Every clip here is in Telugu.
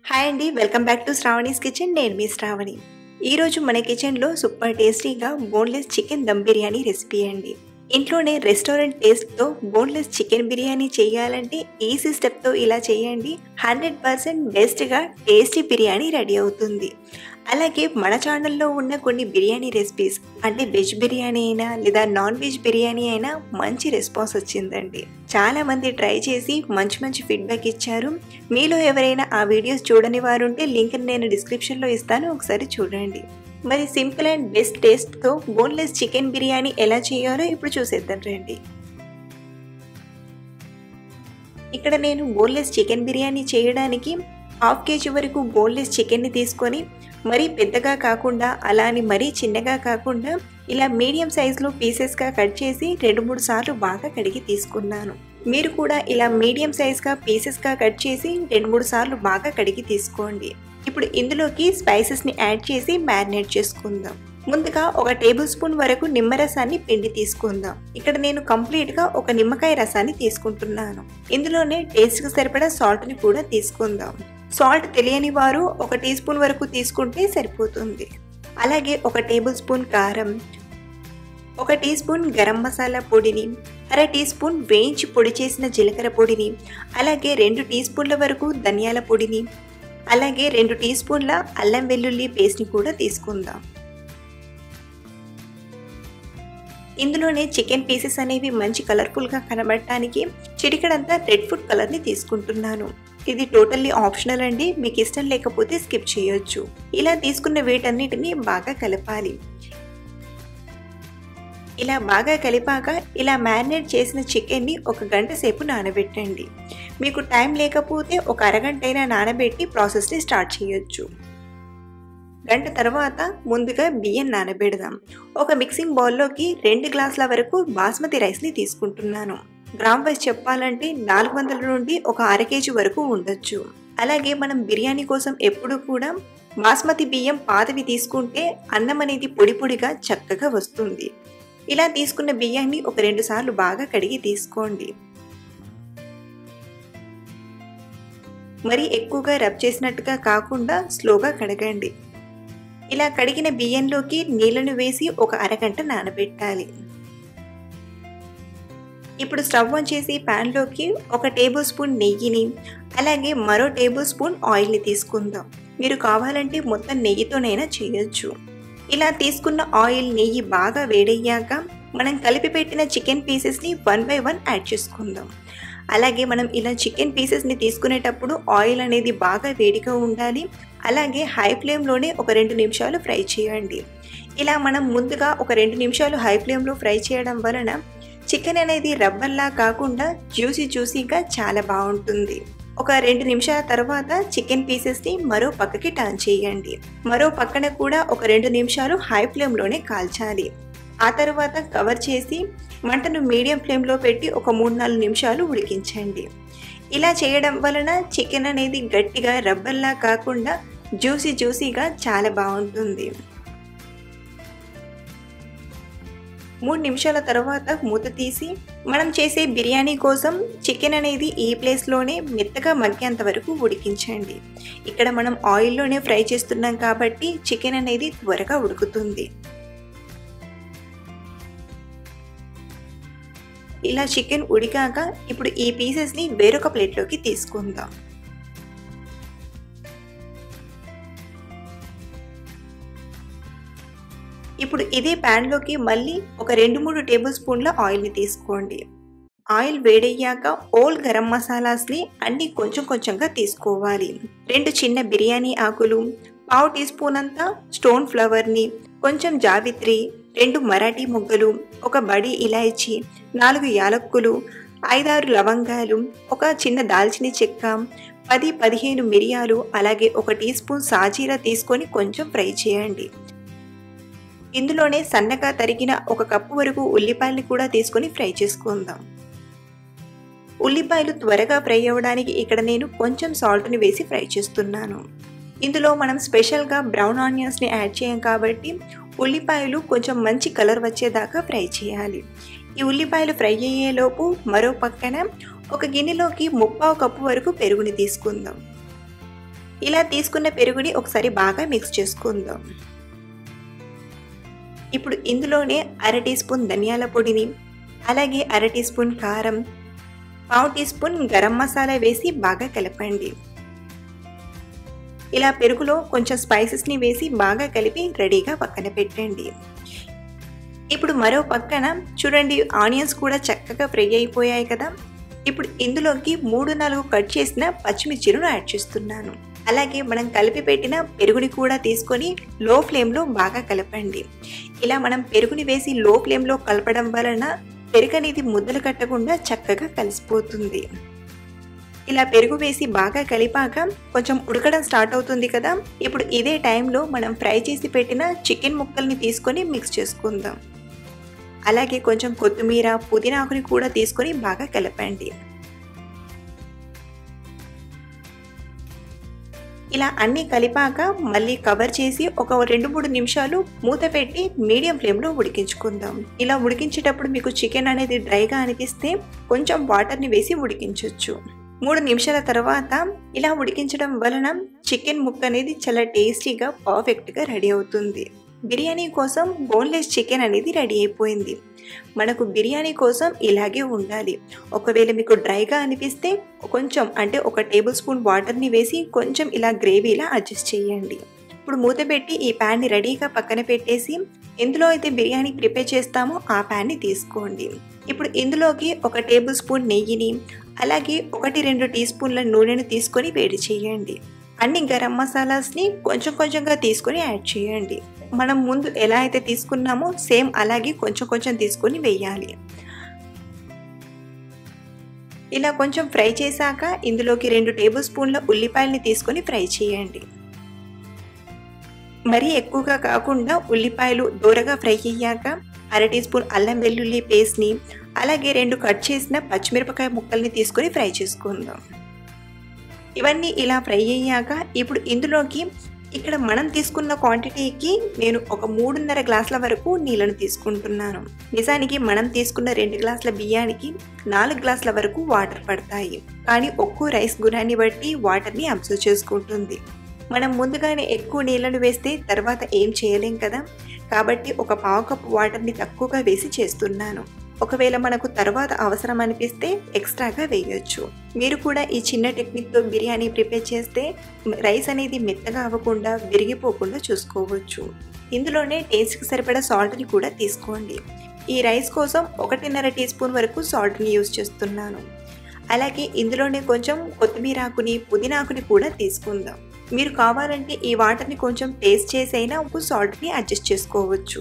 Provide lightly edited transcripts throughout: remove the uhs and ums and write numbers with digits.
హాయ్ అండి, welcome back to Sravani's kitchen. నేను మీ శ్రావణి. ఈరోజు మన కిచెన్లో సూపర్ టేస్టీగా boneless chicken dum biryani recipe అండి. ఇంట్లోనే రెస్టారెంట్ టేస్ట్తో బోన్లెస్ చికెన్ బిర్యానీ చేయాలంటే ఈజీ స్టెప్తో ఇలా చేయండి. 100% బెస్ట్గా టేస్టీ బిర్యానీ రెడీ అవుతుంది. అలాగే మన ఛానల్లో ఉన్న కొన్ని బిర్యానీ రెసిపీస్ అంటే వెజ్ బిర్యానీ అయినా లేదా నాన్ వెజ్ బిర్యానీ అయినా మంచి రెస్పాన్స్ వచ్చిందండి. చాలామంది ట్రై చేసి మంచి ఫీడ్బ్యాక్ ఇచ్చారు. మీలో ఎవరైనా ఆ వీడియోస్ చూడని వారు ఉంటే లింక్ నేను డిస్క్రిప్షన్లో ఇస్తాను, ఒకసారి చూడండి. మరి సింపుల్ అండ్ బెస్ట్ టేస్ట్తో బోన్లెస్ చికెన్ బిర్యానీ ఎలా చేయాలో ఇప్పుడు చూసేద్దాం రండి. ఇక్కడ నేను బోన్లెస్ చికెన్ బిర్యానీ చేయడానికి 1/2 kg వరకు బోన్లెస్ చికెన్ని తీసుకొని మరీ పెద్దగా కాకుండా అలా అని మరీ చిన్నగా కాకుండా ఇలా మీడియం సైజులో పీసెస్గా కట్ చేసి 2-3 సార్లు బాగా కడిగి తీసుకున్నాను. మీరు కూడా ఇలా మీడియం సైజ్గా పీసెస్గా కట్ చేసి 2-3 సార్లు బాగా కడిగి తీసుకోండి. ఇప్పుడు ఇందులోకి స్పైసెస్ని యాడ్ చేసి మ్యారినేట్ చేసుకుందాం. ముందుగా 1 టేబుల్ స్పూన్ వరకు నిమ్మరసాన్ని పిండి తీసుకుందాం. ఇక్కడ నేను కంప్లీట్గా 1 నిమ్మకాయ రసాన్ని తీసుకుంటున్నాను. ఇందులోనే టేస్ట్కి సరిపడా సాల్ట్ని కూడా తీసుకుందాం. సాల్ట్ తెలియని వారు 1 టీ స్పూన్ వరకు తీసుకుంటే సరిపోతుంది. అలాగే 1 టేబుల్ స్పూన్ కారం, 1 టీ స్పూన్ గరం మసాలా పొడిని, 1/2 టీ స్పూన్ వేయించి పొడి చేసిన జీలకర్ర పొడిని, అలాగే 2 టీ స్పూన్ల వరకు ధనియాల పొడిని, అలాగే 2 టీ స్పూన్ల అల్లం వెల్లుల్లి పేస్ట్ని కూడా తీసుకుందాం. ఇందులోనే చికెన్ పీసెస్ అనేవి మంచి కలర్ఫుల్గా కనబడటానికి చిటికెడంతా రెడ్ ఫుడ్ కలర్ని తీసుకుంటున్నాను. ఇది టోటల్లీ ఆప్షనల్ అండి, మీకు ఇష్టం లేకపోతే స్కిప్ చేయొచ్చు. ఇలా తీసుకున్న వీటన్నిటిని బాగా కలపాలి. ఇలా బాగా కలిపాక ఇలా మ్యారినేట్ చేసిన చికెన్ని 1 గంట సేపు నానబెట్టండి. మీకు టైం లేకపోతే 1 అరగంట అయినా నానబెట్టి ప్రాసెస్ని స్టార్ట్ చేయొచ్చు. గంట తర్వాత ముందుగా బియ్యం నానబెడదాం. ఒక మిక్సింగ్ బౌల్లోకి 2 గ్లాసుల వరకు బాస్మతి రైస్ని తీసుకుంటున్నాను. గ్రామ్ వైజ్ చెప్పాలంటే 400 నుండి 1/2 kg వరకు ఉండొచ్చు. అలాగే మనం బిర్యానీ కోసం ఎప్పుడు కూడా బాస్మతి బియ్యం పాతవి తీసుకుంటే అన్నం అనేది పొడి పొడిగా చక్కగా వస్తుంది. ఇలా తీసుకున్న బియ్యాన్ని 1-2 సార్లు బాగా కడిగి తీసుకోండి. మరి ఎక్కువగా రబ్ చేసినట్టుగా కాకుండా స్లోగా కడగండి. ఇలా కడిగిన బియ్యంలోకి నీళ్లను వేసి 1 అరగంట నానబెట్టాలి. ఇప్పుడు స్టవ్ ఆన్ చేసి ప్యాన్లోకి 1 టేబుల్ స్పూన్ నెయ్యిని, అలాగే మరో టేబుల్ స్పూన్ ఆయిల్ని తీసుకుందాం. మీరు కావాలంటే మొత్తం నెయ్యితోనైనా చేయొచ్చు. ఇలా తీసుకున్న ఆయిల్ నెయ్యి బాగా వేడయ్యాక మనం కలిపి పెట్టిన చికెన్ పీసెస్ని 1 by 1 యాడ్ చేసుకుందాం. అలాగే మనం ఇలా చికెన్ పీసెస్ని తీసుకునేటప్పుడు ఆయిల్ అనేది బాగా వేడిగా ఉండాలి. అలాగే హై ఫ్లేమ్లోనే 1-2 నిమిషాలు ఫ్రై చేయండి. ఇలా మనం ముందుగా 1-2 నిమిషాలు హై ఫ్లేమ్లో ఫ్రై చేయడం వలన చికెన్ అనేది రబ్బర్లా కాకుండా జ్యూసీగా చాలా బాగుంటుంది. 1-2 నిమిషాల తర్వాత చికెన్ పీసెస్ని మరో పక్కకి టర్న్ చేయండి. మరో పక్కన కూడా 1-2 నిమిషాలు హై ఫ్లేమ్లోనే కాల్చాలి. ఆ తర్వాత కవర్ చేసి మంటను మీడియం ఫ్లేమ్లో పెట్టి 3-4 నిమిషాలు ఉడికించండి. ఇలా చేయడం వలన చికెన్ అనేది గట్టిగా రబ్బర్లా కాకుండా జ్యూసీగా చాలా బాగుంటుంది. 3 నిమిషాల తర్వాత మూత తీసి మనం చేసే బిర్యానీ కోసం చికెన్ అనేది ఈ ప్లేస్లోనే మెత్తగా మగ్గేంత వరకు ఉడికించండి. ఇక్కడ మనం ఆయిల్లోనే ఫ్రై చేస్తున్నాం కాబట్టి చికెన్ అనేది త్వరగా ఉడుకుతుంది. ఇలా చికెన్ ఉడికాక ఇప్పుడు ఈ పీసెస్ని వేరొక ప్లేట్లోకి తీసుకుందాం. ఇప్పుడు ఇదే ప్యాన్లోకి మళ్ళీ 2-3 టేబుల్ స్పూన్ల ఆయిల్ని తీసుకోండి. ఆయిల్ వేడయ్యాక ఓల్ గరం మసాలాస్ని అన్ని కొంచెంగా తీసుకోవాలి. 2 చిన్న బిర్యానీ ఆకులు, 1/2 టీ స్పూన్ అంతా స్టోన్ ఫ్లవర్ని, కొంచెం జావిత్రి, 2 మరాఠీ మొగ్గలు, 1 బడి ఇలాయచీ, 4 యాలక్కులు, 5-6 లవంగాలు, 1 చిన్న దాల్చిన చెక్క, 10-15 మిరియాలు, అలాగే 1 టీ స్పూన్ సాజీరా తీసుకొని కొంచెం ఫ్రై చేయండి. ఇందులోనే సన్నగా తరిగిన 1 కప్పు వరకు ఉల్లిపాయలు కూడా తీసుకొని ఫ్రై చేసుకుందాం. ఉల్లిపాయలు త్వరగా ఫ్రై అవ్వడానికి ఇక్కడ నేను కొంచెం సాల్ట్ని వేసి ఫ్రై చేస్తున్నాను. ఇందులో మనం స్పెషల్గా బ్రౌన్ ఆనియన్స్ని యాడ్ చేయం కాబట్టి ఉల్లిపాయలు కొంచెం మంచి కలర్ వచ్చేదాకా ఫ్రై చేయాలి. ఈ ఉల్లిపాయలు ఫ్రై అయ్యేలోపు మరో పక్కన 1 గిన్నెలోకి 1/4 కప్పు వరకు పెరుగుని తీసుకుందాం. ఇలా తీసుకున్న పెరుగుని ఒకసారి బాగా మిక్స్ చేసుకుందాం. ఇప్పుడు ఇందులోనే అర టీ స్పూన్ ధనియాల పొడిని, అలాగే అర టీ స్పూన్ కారం, పావు టీ స్పూన్ గరం మసాలా వేసి బాగా కలపండి. ఇలా పెరుగులో కొంచెం స్పైసెస్ని వేసి బాగా కలిపి రెడీగా పక్కన పెట్టండి. ఇప్పుడు మరో పక్కన చూడండి, ఆనియన్స్ కూడా చక్కగా ఫ్రై అయిపోయాయి కదా. ఇప్పుడు ఇందులోకి 3-4 కట్ చేసిన పచ్చిమిర్చిలను యాడ్ చేస్తున్నాను. అలాగే మనం కలిపి పెట్టిన పెరుగుని కూడా తీసుకొని లో ఫ్లేమ్లో బాగా కలపండి. ఇలా మనం పెరుగుని వేసి లో ఫ్లేమ్లో కలపడం వలన పెరుగు అనేది ముద్దలు కట్టకుండా చక్కగా కలిసిపోతుంది. ఇలా పెరుగు వేసి బాగా కలిపాక కొంచెం ఉడకడం స్టార్ట్ అవుతుంది కదా. ఇప్పుడు ఇదే టైంలో మనం ఫ్రై చేసి పెట్టిన చికెన్ ముక్కల్ని తీసుకొని మిక్స్ చేసుకుందాం. అలాగే కొంచెం కొత్తిమీర, పుదీనా ఆకుని కూడా తీసుకొని బాగా కలపండి. ఇలా అన్నీ కలిపాక మళ్ళీ కవర్ చేసి ఒక 2-3 నిమిషాలు మూత పెట్టి మీడియం ఫ్లేమ్లో ఉడికించుకుందాం. ఇలా ఉడికించేటప్పుడు మీకు చికెన్ అనేది డ్రైగా అనిపిస్తే కొంచెం వాటర్ని వేసి ఉడికించవచ్చు. 3 నిమిషాల తర్వాత ఇలా ఉడికించడం వలన చికెన్ ముక్క అనేది చాలా టేస్టీగా పర్ఫెక్ట్గా రెడీ అవుతుంది. బిర్యానీ కోసం బోన్లెస్ చికెన్ అనేది రెడీ అయిపోయింది. మనకు బిర్యానీ కోసం ఇలాగే ఉండాలి. ఒకవేళ మీకు డ్రైగా అనిపిస్తే కొంచెం అంటే 1 టేబుల్ స్పూన్ వాటర్ని వేసి కొంచెం ఇలా గ్రేవీలా అడ్జస్ట్ చేయండి. ఇప్పుడు మూత పెట్టి ఈ ప్యాన్ని రెడీగా పక్కన పెట్టేసి ఎందులో అయితే బిర్యానీ ప్రిపేర్ చేస్తామో ఆ ప్యాన్ని తీసుకోండి. ఇప్పుడు ఇందులోకి 1 టేబుల్ స్పూన్ నెయ్యిని, అలాగే 1-2 టీ స్పూన్ల నూనెను తీసుకొని వేడి చేయండి. అన్ని గరం మసాలాస్ని కొంచెం కొంచెంగా తీసుకొని యాడ్ చేయండి. మనం ముందు ఎలా అయితే తీసుకున్నామో సేమ్ అలాగే కొంచెం కొంచెం తీసుకొని వేయాలి. ఇలా కొంచెం ఫ్రై చేశాక ఇందులోకి 2 టేబుల్ స్పూన్ల ఉల్లిపాయలని తీసుకొని ఫ్రై చేయండి. మరీ ఎక్కువగా కాకుండా ఉల్లిపాయలు దూరగా ఫ్రై అయ్యాక అర టీ స్పూన్ అల్లం వెల్లుల్లి పేస్ట్ని, అలాగే 2 కట్ చేసిన పచ్చిమిరపకాయ ముక్కల్ని తీసుకొని ఫ్రై చేసుకుందాం. ఇవన్నీ ఇలా ఫ్రై అయ్యాక ఇప్పుడు ఇందులోకి ఇక్కడ మనం తీసుకున్న క్వాంటిటీకి నేను ఒక 3.5 గ్లాసుల వరకు నీళ్ళను తీసుకుంటున్నాను. నిజానికి మనం తీసుకున్న 2 గ్లాసుల బియ్యానికి 4 గ్లాసుల వరకు వాటర్ పడతాయి. కానీ ఒక్కో రైస్ గుణాన్ని బట్టి వాటర్ని అబ్జర్వ్ చేసుకుంటుంది. మనం ముందుగానే ఎక్కువ నీళ్ళను వేస్తే తర్వాత ఏం చేయలేం కదా. కాబట్టి ఒక పావు కప్పు వాటర్ని తక్కువగా వేసి చేస్తున్నాను. ఒకవేళ మనకు తర్వాత అవసరం అనిపిస్తే ఎక్స్ట్రాగా వేయొచ్చు. మీరు కూడా ఈ చిన్న టెక్నిక్తో బిర్యానీ ప్రిపేర్ చేస్తే రైస్ అనేది మెత్తగా అవ్వకుండా విరిగిపోకుండా చూసుకోవచ్చు. ఇందులోనే టేస్ట్కి సరిపడా సాల్ట్ని కూడా తీసుకోండి. ఈ రైస్ కోసం 1.5 టీ స్పూన్ వరకు సాల్ట్ని యూజ్ చేస్తున్నాను. అలాగే ఇందులోనే కొంచెం కొత్తిమీర ఆకుని, పుదీనా ఆకుని కూడా తీసుకుందాం. మీరు కావాలంటే ఈ వాటర్ని కొంచెం టేస్ట్ చేసైనా సాల్ట్ని అడ్జస్ట్ చేసుకోవచ్చు.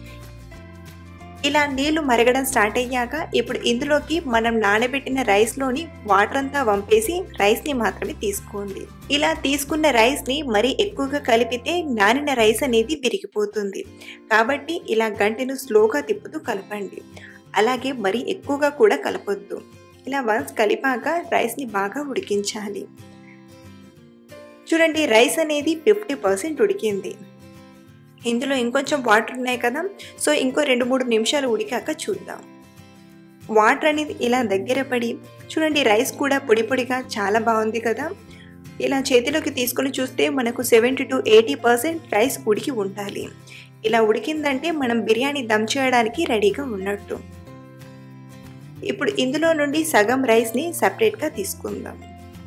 ఇలా నీళ్లు మరగడం స్టార్ట్ అయ్యాక ఇప్పుడు ఇందులోకి మనం నానబెట్టిన రైస్లోని వాటర్ అంతా వంపేసి రైస్ని మాత్రమే తీసుకోండి. ఇలా తీసుకున్న రైస్ని మరీ ఎక్కువగా కలిపితే నానిన రైస్ అనేది విరిగిపోతుంది. కాబట్టి ఇలా గంటెను స్లోగా తిప్పుతూ కలపండి. అలాగే మరీ ఎక్కువగా కూడా కలపొద్దు. ఇలా వన్స్ కలిపాక రైస్ని బాగా ఉడికించాలి. చూడండి, రైస్ అనేది 50% ఉడికింది. ఇందులో ఇంకొంచెం వాటర్ ఉన్నాయి కదా, సో ఇంకో 2-3 నిమిషాలు ఉడికాక చూద్దాం. వాటర్ అనేది ఇలా దగ్గర పడి చూడండి, రైస్ కూడా పొడి పొడిగా చాలా బాగుంది కదా. ఇలా చేతిలోకి తీసుకొని చూస్తే మనకు 70 to 80% రైస్ ఉడికి ఉండాలి. ఇలా ఉడికిందంటే మనం బిర్యానీ దమ్ చేయడానికి రెడీగా ఉన్నట్టు. ఇప్పుడు ఇందులో నుండి సగం రైస్ని సపరేట్గా తీసుకుందాం.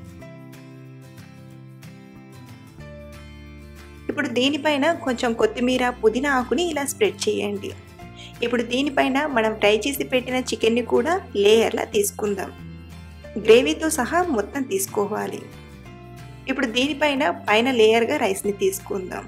ఇప్పుడు దీనిపైన కొంచెం కొత్తిమీర, పుదీనా ఆకుని ఇలా స్ప్రెడ్ చేయండి. ఇప్పుడు దీనిపైన మనం ఫ్రై చేసి పెట్టిన చికెన్ని కూడా లేయర్లా తీసుకుందాం. గ్రేవీతో సహా మొత్తం తీసుకోవాలి. ఇప్పుడు దీనిపైన లేయర్గా రైస్ని తీసుకుందాం.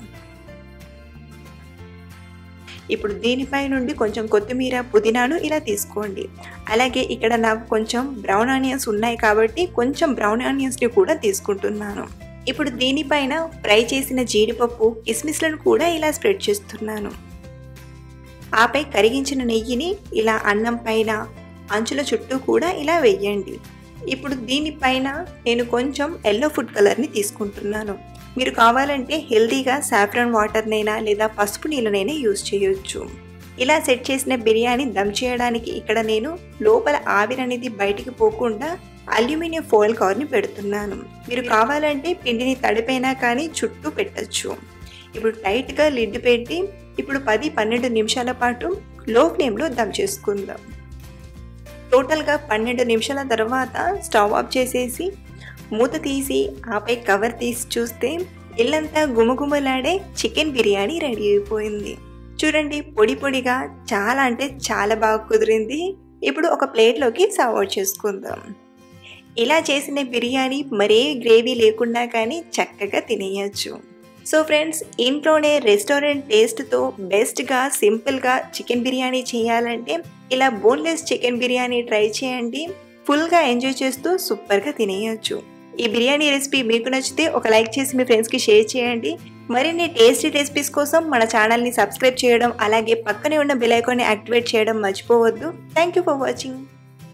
ఇప్పుడు దీనిపై నుండి కొంచెం కొత్తిమీర, పుదీనాను ఇలా తీసుకోండి. అలాగే ఇక్కడ నాకు కొంచెం బ్రౌన్ ఆనియన్స్ ఉన్నాయి కాబట్టి కొంచెం బ్రౌన్ ఆనియన్స్ని కూడా తీసుకుంటున్నాను. ఇప్పుడు దీనిపైన ఫ్రై చేసిన జీడిపప్పు, కిస్మిస్లను కూడా ఇలా స్ప్రెడ్ చేస్తున్నాను. ఆపై కరిగించిన నెయ్యిని ఇలా అన్నం పైన అంచుల చుట్టూ కూడా ఇలా వేయండి. ఇప్పుడు దీనిపైన నేను కొంచెం ఎల్లో ఫుడ్ కలర్ని తీసుకుంటున్నాను. మీరు కావాలంటే హెల్తీగా సాఫ్రాన్ వాటర్నైనా లేదా పసుపు నీళ్ళనైనా యూజ్ చేయొచ్చు. ఇలా సెట్ చేసిన బిర్యానీ దమ్ చేయడానికి ఇక్కడ నేను లోపల ఆవిరి అనేది బయటికి పోకుండా అల్యూమినియం ఫాయిల్ కవర్ని పెడుతున్నాను. మీరు కావాలంటే పిండిని తడిపైనా కానీ చుట్టూ పెట్టచ్చు. ఇప్పుడు టైట్గా లిడ్ పెట్టి ఇప్పుడు 10-12 నిమిషాల పాటు లో ఫ్లేమ్లో దమ్ చేసుకుందాం. టోటల్గా 12 నిమిషాల తర్వాత స్టవ్ ఆఫ్ చేసేసి మూత తీసి ఆపై కవర్ తీసి చూస్తే ఇల్లంతా గుమగుమలాడే చికెన్ బిర్యానీ రెడీ అయిపోయింది. చూడండి, పొడి పొడిగా చాలా అంటే చాలా బాగా కుదిరింది. ఇప్పుడు ఒక ప్లేట్లోకి సర్వ్ అవుట్ చేసుకుందాం. ఇలా చేసిన బిర్యానీ మరే గ్రేవీ లేకుండా కానీ చక్కగా తినేయచ్చు. సో ఫ్రెండ్స్, ఇంట్లోనే రెస్టారెంట్ టేస్ట్తో బెస్ట్గా సింపుల్గా చికెన్ బిర్యానీ చేయాలంటే ఇలా బోన్లెస్ చికెన్ బిర్యానీ ట్రై చేయండి. ఫుల్గా ఎంజాయ్ చేస్తూ సూపర్గా తినేయచ్చు. ఈ బిర్యానీ రెసిపీ మీకు నచ్చితే ఒక లైక్ చేసి మీ ఫ్రెండ్స్కి షేర్ చేయండి. మరిన్ని టేస్టీ రెసిపీస్ కోసం మన ఛానల్ని సబ్స్క్రైబ్ చేయడం అలాగే పక్కనే ఉన్న బెల్ ఐకాన్ని యాక్టివేట్ చేయడం మర్చిపోవద్దు. Thank you for watching.